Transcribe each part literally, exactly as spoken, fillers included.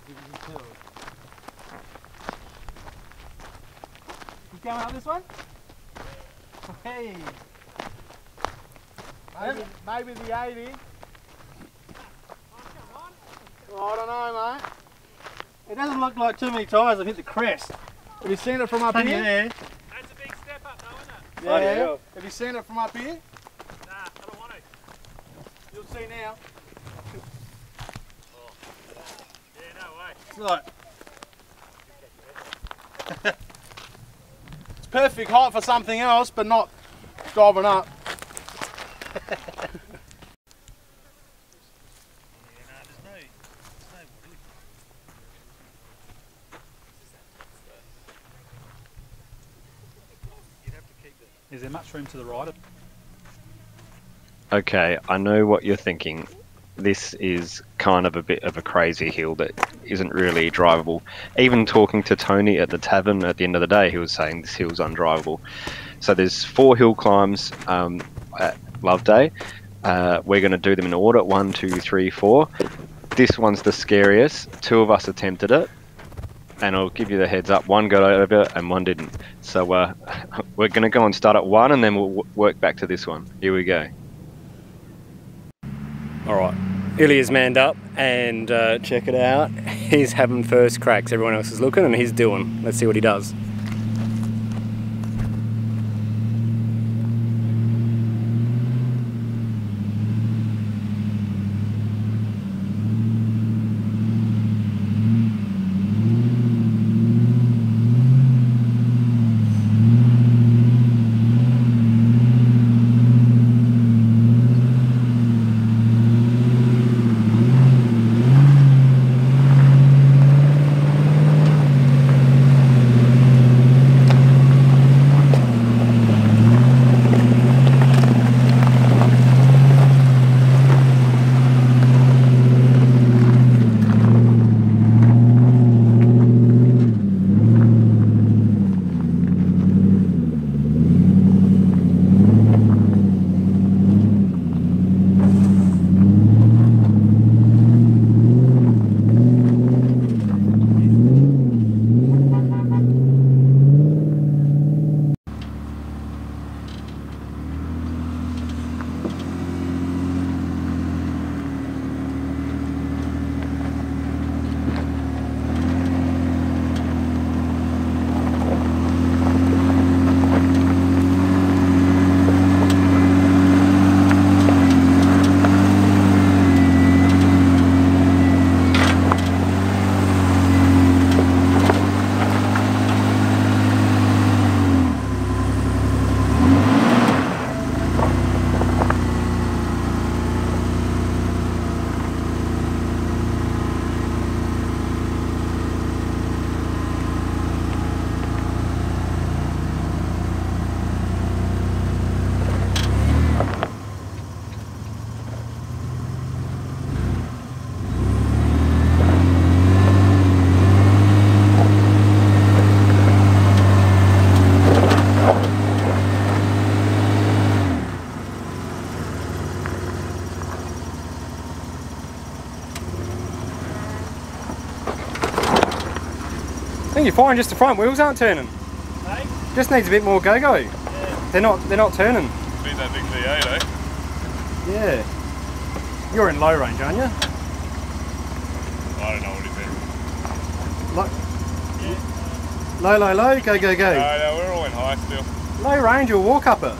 if you can tell. You going up this one? Hey! Maybe, maybe the eighty. Oh, I don't know, mate. It doesn't look like too many tyres have hit the crest. Have you seen it from up here? Yeah. That's a big step up though, isn't it? Yeah. Oh, yeah. Have you seen it from up here? Nah, I don't want to. You'll see now. Oh. Yeah, no way. It's like... it's perfect height for something else, but not driving up. Is there much room to the right? Okay, I know what you're thinking. This is kind of a bit of a crazy hill that isn't really drivable. Even talking to Tony at the tavern at the end of the day, he was saying this hill's undrivable. So there's four hill climbs um, at Loveday. Uh, we're going to do them in order, one, two, three, four. This one's the scariest. Two of us attempted it. And I'll give you the heads up, one got over and one didn't. So uh, we're going to go and start at one and then we'll w work back to this one. Here we go. Alright, Ilya's manned up and uh, check it out. He's having first cracks, everyone else is looking and he's doing. Let's see what he does. I think you're fine, just the front wheels aren't turning. Hey? Just needs a bit more go-go. Yeah. They're not they're not turning. Beat that big V eight, eh? Yeah. You're in low range, aren't you? I don't know what he's in. Low, yeah. low, low, low, go, go, go. No, no, we're all in high still. Low range or walk up it.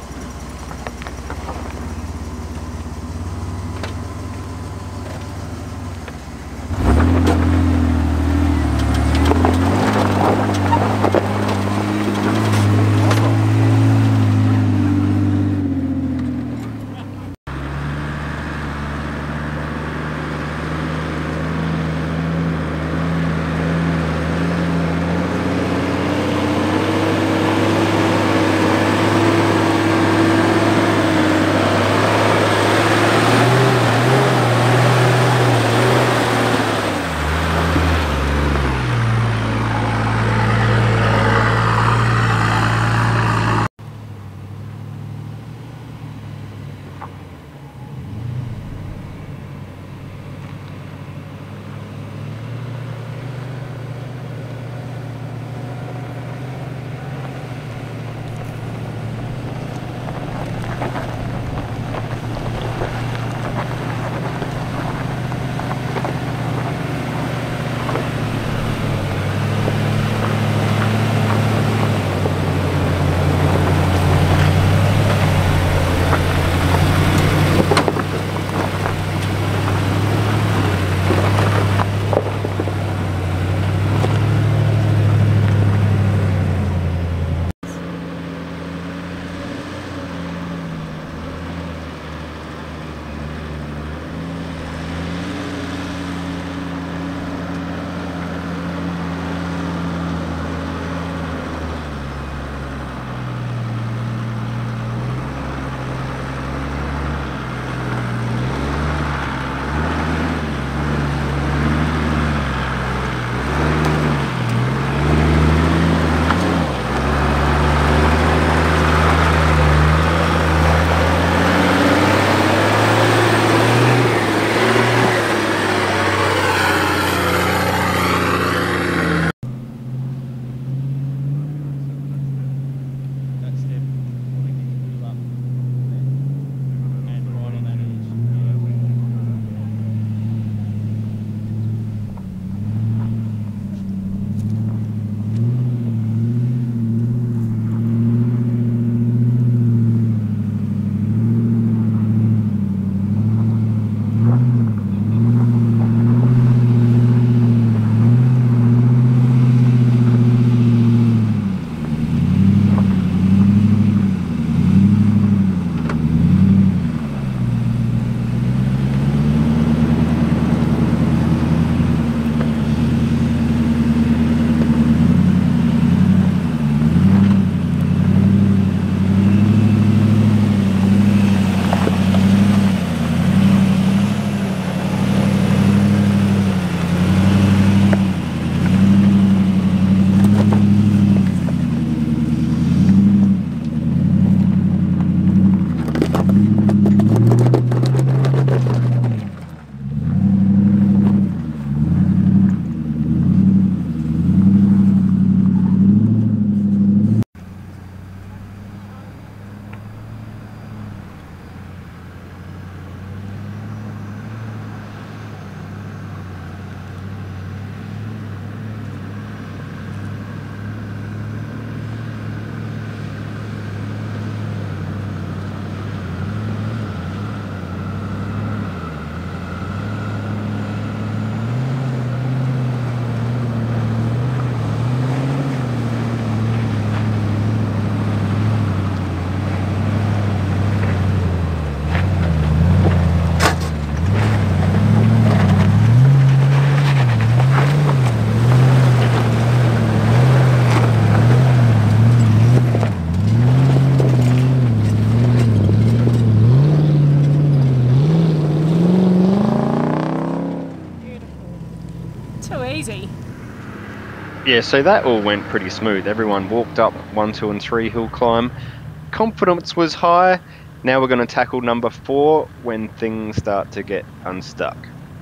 Too easy. Yeah, so that all went pretty smooth. Everyone walked up one, two, and three hill climb. Confidence was high. Now we're going to tackle number four when things start to get unstuck.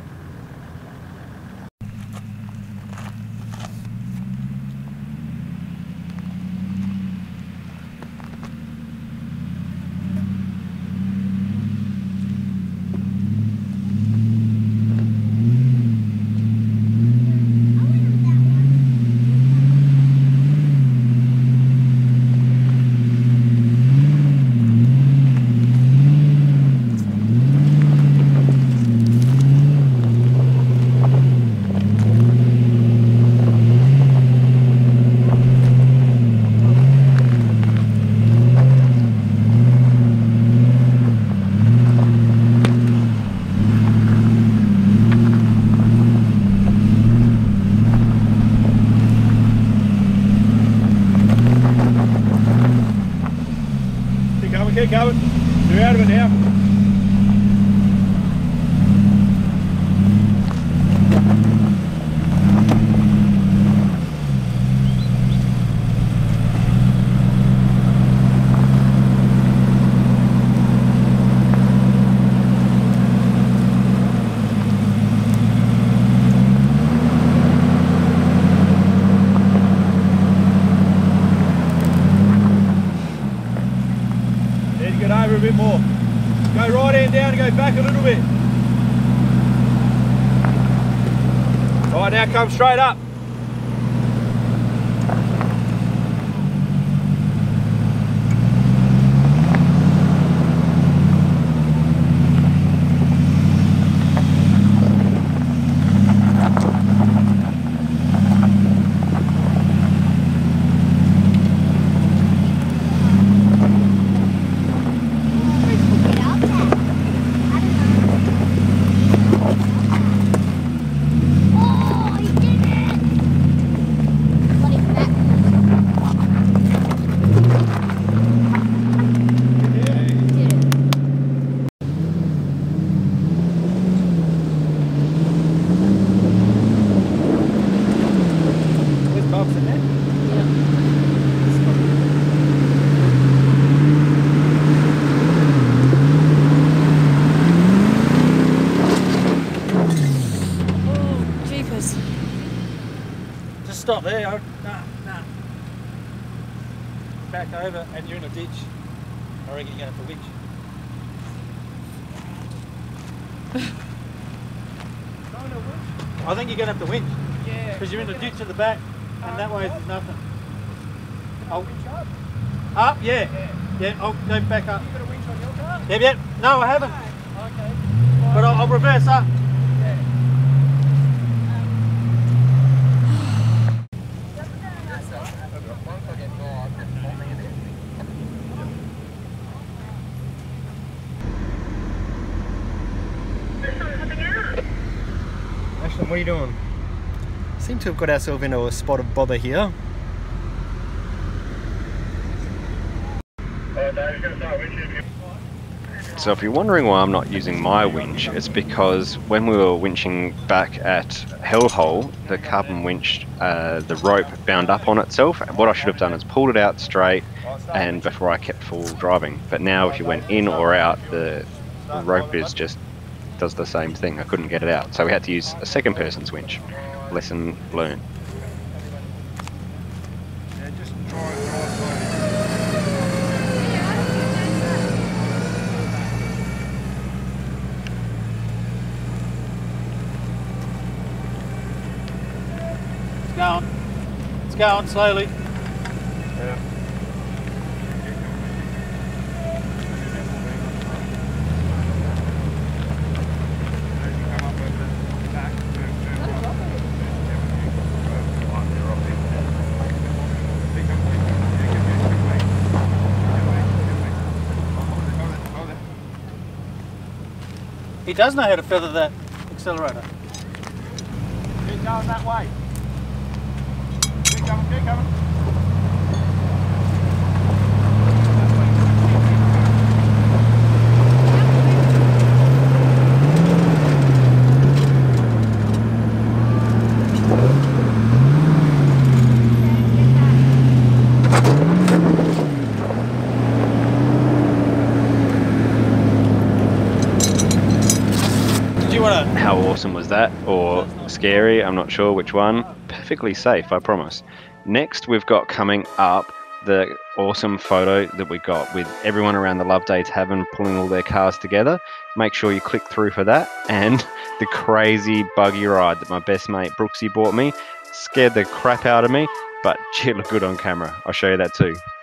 Keep going. You're out of it now. Get over a bit more. Go right hand down and go back a little bit. Alright, now come straight up. Stop there, no, no. Back over and you're in a ditch. I reckon you're going to have to winch. I think you're going to have to winch. Yeah. Because you're in the ditch at the back and that way there's nothing. I'll winch up? Up, yeah. Yeah, yeah I'll go back up. You got a winch on your car? Yeah, yeah. No, I haven't. Okay. But I'll, I'll reverse up. What are you doing? Seem to have got ourselves into a spot of bother here. So if you're wondering why I'm not using my winch, it's because when we were winching back at Hellhole, the carbon winch, uh, the rope bound up on itself. What I should have done is pulled it out straight and before I kept full driving. But now if you went in or out, the, the rope is just does the same thing. I couldn't get it out, so we had to use a second person's winch. Lesson learned. Yeah, just try and drive slowly. It's going. It's going slowly. Yeah. He does know how to feather that accelerator. Keep going that way. Keep going, keep going. as that, or scary, I'm not sure which one. Perfectly safe, I promise. Next, we've got coming up the awesome photo that we got with everyone around the Loveday Tavern pulling all their cars together. Make sure you click through for that. And the crazy buggy ride that my best mate Brooksy bought me. Scared the crap out of me, but gee, it looked good on camera. I'll show you that too.